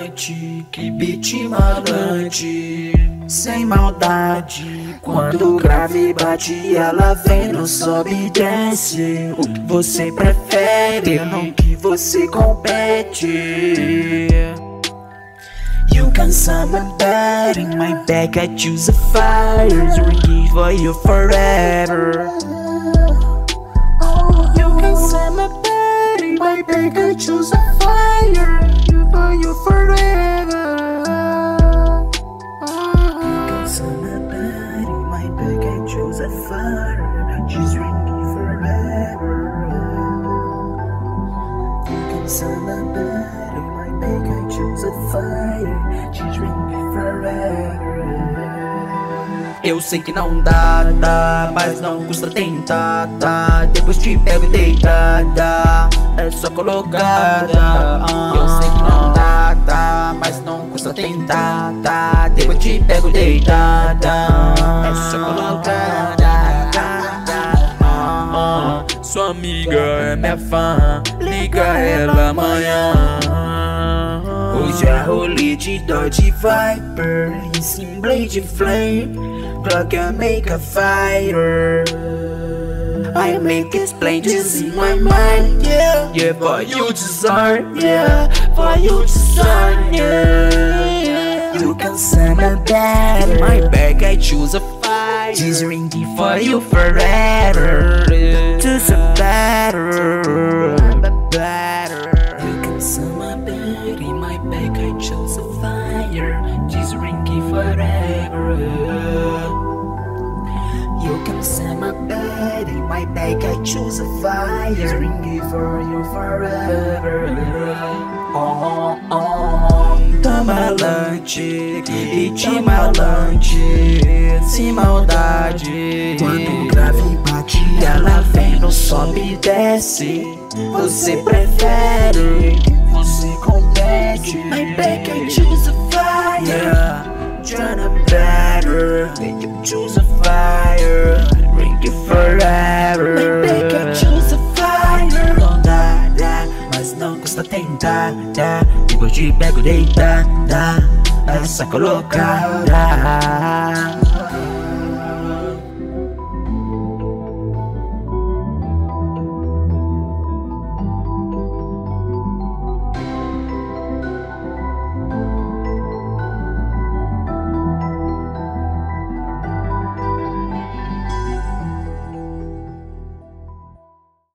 malante, que beat malante, sem maldade. Quando o grave bate, ela vem, não sobe e desce. O que você prefere, no que você compete. You can summon bad in my back, I choose a fire, drinking for you forever. You can summon bad in my back, I choose a fire, for you forever. You can summon bad in my back, I choose a fire, she's drinking forever. You can summon bad in my back, I choose a fire, she's drinking forever. Eu sei que não dá, mas não custa tentar, depois te pego e deitada, é só colocada. Eu sei que não dá, mas não custa tentar, depois te pego e deitada, é só colocada. Sua amiga é minha fã, liga ela amanhã. Hoje é rolê de Dodge Viper, em sim Blade Flame, plug and make a fire. I make splendors in my mind, yeah, yeah, for you desire, yeah, for you desire, yeah. You can send a bad in my back, I choose a fire, she's ringing for you forever, to some better, better. You can send my bed in my back, I chose a fire, she's ringing forever. You can send my bed in my back, I choose a fire, she's ringing for you forever. Tá malante, que beat malante, sem maldade. Quando o grave bate, ela vem, não sobe e desce. Você prefere, você compete. My back, I choose a fire, yeah, tryna better. You choose a fire, ring it forever. My back, I choose a fire. Não dá, mas não custa tentar, depois te pego deitada, essa colocada.